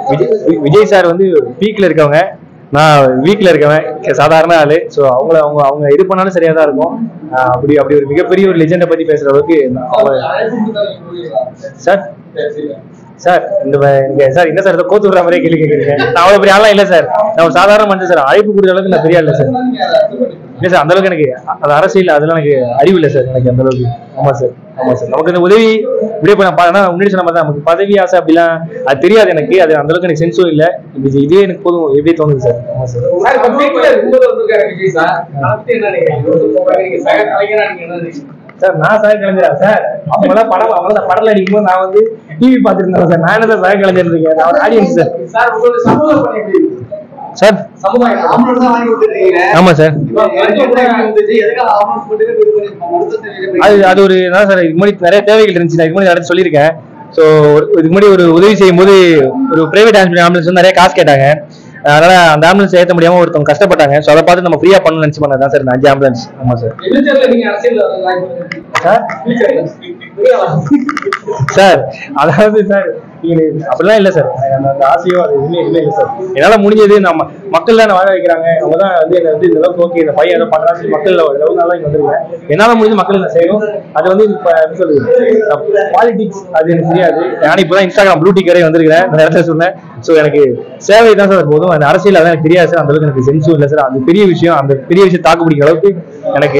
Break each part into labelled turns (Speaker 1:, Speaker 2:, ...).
Speaker 1: Vijay sir வந்து பீக்ல இருக்கவங்க, நான் வீக்ல இருக்கவன், சாதாரண ஆளு. ஸோ அவங்க இது பண்ணாலும் சரியா தான் இருக்கும். அப்படி ஒரு மிகப்பெரிய ஒரு லெஜெண்டை பத்தி பேசுற அளவுக்கு சார் சார் சார் என்ன சார் கோத்து விடுற மாதிரியே கேள்வி கேட்குறீங்க. நான் அவ்வளவு பெரிய ஆளா இல்லை சார், நான் ஒரு சாதாரண மனுஷன் சார். அழைப்பு கொடுக்குற அளவுக்கு நான் பெரிய இல்லை சார். இல்லை சார், அந்த அளவுக்கு எனக்கு அது அரசியல் அதெல்லாம் எனக்கு அறிவு இல்லை சார், எனக்கு அந்த அளவுக்கு. ஆமா சார், ஆமா சார். நமக்கு இந்த உதவி இப்படியே நான் முன்னாடி சொன்ன மாதிரி தான், நமக்கு பதவி ஆசை அப்படிலாம் அது தெரியாது எனக்கு. அது அந்த அளவுக்கு எனக்கு சென்ஸும் இல்லை. இதே எனக்கு போதும் எப்படி தோணுது சார். ஆமா சார். சார் நான் சக கலைஞரா சார்? அவங்களாம் படல அடிக்கும்போது நான் வந்து டிவி பார்த்துருந்தேன் சார். நான் என்ன சார் சக கலைஞர் இருக்கேன், நான் ஒரு ஆடியன்ஸ் சார். சார் ஆமா சார், அது ஒரு சார் இதுக்கு முன்னாடி நிறைய தேவைகள் இருந்துச்சு. நான் இதுக்கு முன்னாடி நடத்தி சொல்லியிருக்கேன். ஸோ இதுக்கு முன்னாடி ஒரு உதவி செய்யும் போது ஒரு பிரைவேட் ஆம்புலன்ஸ் வந்து நிறைய காசு கேட்டாங்க. அதனால அந்த ஆம்புலன்ஸ் ஏற்ற முடியாம ஒருத்தவங்க கஷ்டப்பட்டாங்க. ஸோ அதை பார்த்து நம்ம ஃப்ரீயா பண்ணணும்னு நினைச்சு பண்ணதான் சார் இந்த 5 ஆம்புலன்ஸ். ஆமா சார். சார் அதாவது சார் அப்படிலாம் இல்லை சார், அந்த ஆசையோ அது எதுவுமே இல்லை சார். என்னால முடிஞ்சது நம்ம மக்கள் தான் வாழ வைக்கிறாங்க. அவங்க தான் வந்து என்ன வந்து இந்த அளவுக்கு ஓகே இந்த பையன் ஏதோ பண்றா சொல்லி மக்கள் அளவுக்கு நல்லா இங்க வந்துருக்கேன். என்னால முடிஞ்சது மக்கள் நான் செய்யணும். அது வந்து இப்ப எப்படி சொல்றது, பாலிடிக்ஸ் அது எனக்கு தெரியாது. நான் இப்பதான் இன்ஸ்டாகிராம் ப்ளூ டிக் வரை வந்திருக்கிறேன், இந்த இடத்துல சொன்னேன். ஸோ எனக்கு சேவை தான் சார் போதும். அந்த அரசியல் அதான் எனக்கு தெரியாது சார். அந்த அளவுக்கு எனக்கு சென்ஸும் இல்லை சார். அந்த பெரிய விஷயம், அந்த பெரிய விஷயம் தாக்கு பிடிக்கிற அளவுக்கு எனக்கு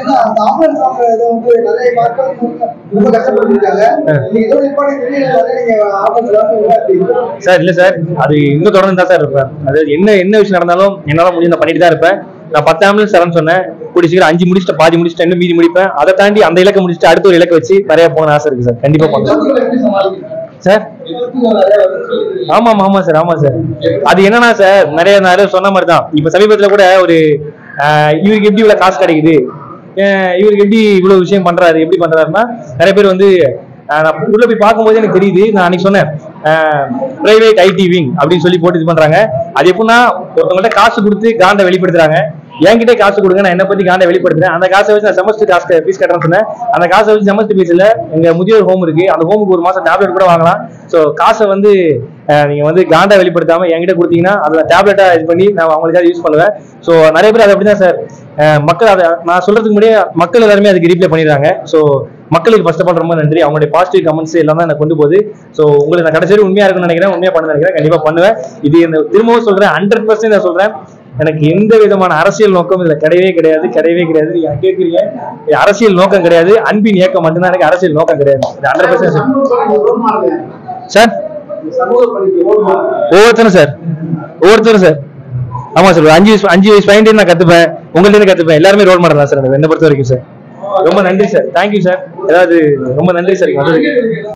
Speaker 1: சார் இல்லை சார். அது இன்னும் தொடர்ந்து தான் சார் இருப்பேன். அதாவது என்ன விஷயம் நடந்தாலும் என்னால முடிஞ்சு நான் பண்ணிட்டு தான் இருப்பேன். நான் 10 ஆம்புலன்ஸ் தரேன்னு சொன்னேன், கூடி சீக்கிரம் 5 முடிச்சுட்டு பாதி முடிச்சுட்டு இன்னும் மீதி முடிப்பேன். அதை தாண்டி அந்த இலக்கை முடிச்சுட்டு அடுத்த ஒரு இலக்கை வச்சு நிறைய போகணும்னு ஆசை இருக்கு சார். கண்டிப்பா பண்ணுறேன் சார். ஆமா ஆமா சார், ஆமா சார். அது என்னன்னா சார், நிறைய சொன்ன மாதிரி தான். இப்ப சமீபத்துல கூட ஒரு இவருக்கு எப்படி இவ்வளவு காசு கிடைக்குது, இவருக்கு எப்படி இவ்வளவு விஷயம் பண்றாரு, எப்படி பண்றாருன்னா நிறைய பேர் வந்து நான் உள்ள போய் பார்க்கும்போது எனக்கு தெரியுது. நான் அன்னைக்கு சொன்னேன் பிரைவேட் ஐடி விங் அப்படின்னு சொல்லி போட்டு இது பண்றாங்க. அது எப்படின்னா ஒருத்தவங்கள்ட்ட காசு கொடுத்து காண்டை வெளிப்படுத்துறாங்க. என்கிட்ட காசு கொடுங்க, நான் என்ன பத்தி காண்டை வெளிப்படுத்துறேன். அந்த காசை வச்சு நான் செமஸ்டர் காசு ஃபீஸ் கட்டுறேன்னு சொன்னேன். அந்த காசை வச்சு செமஸ்டர் ஃபீஸ்ல எங்க முதியோர் ஹோம் இருக்கு, அந்த ஹோமுக்கு ஒரு மாசம் டேப்லெட் கூட வாங்கலாம். ஸோ காசை வந்து நீங்க வந்து காண்டா வெளிப்படுத்தாம என்கிட்ட கொடுத்தீங்கன்னா அதை டேப்லெட்டா இது பண்ணி நான் அவங்களுக்காக யூஸ் பண்ணுவேன். ஸோ நிறைய பேர் அது அப்படிதான் சார். மக்கள் அதை நான் சொல்றதுக்கு முன்னாடியே மக்கள் எல்லாருமே அதுக்கு ரீப்ளை பண்ணிடுறாங்க. ஸோ மக்களுக்கு ஃபர்ஸ்ட் ஆஃப் ஆல் ரொம்ப நன்றி. அவங்களுடைய பாசிட்டிவ் கமெண்ட்ஸ் எல்லாம் தான் எனக்கு கொண்டு போகுது. ஸோ உங்களுக்கு நான் கடைசி உண்மையா இருக்குன்னு நினைக்கிறேன், உண்மையா பண்ண நினைக்கிறேன். கண்டிப்பா பண்ணுவேன். இது திரும்பவும் சொல்றேன், 100% நான் சொல்றேன். எனக்கு எந்த விதமான அரசியல் நோக்கம் இதுல கிடையவே கிடையாது. நீங்க கேட்குறீங்க, அரசியல் நோக்கம் கிடையாது. அன்பின் இயக்கம் மட்டும்தான் எனக்கு அரசியல் நோக்கம் கிடையாது. 100% சார். ஒவ்வொருத்தரும் சார். ஆமா சார். 5 வயசு பையன் நான் கத்துப்பேன், உங்கள்ட்ட இருந்து கத்துப்பேன். எல்லாருமே ரோல் மாடல் தான் சார் என்ன பொறுத்த வரைக்கும் சார். ரொம்ப நன்றி சார். Thank you sir. ஏதாவது ரொம்ப நன்றி சார்.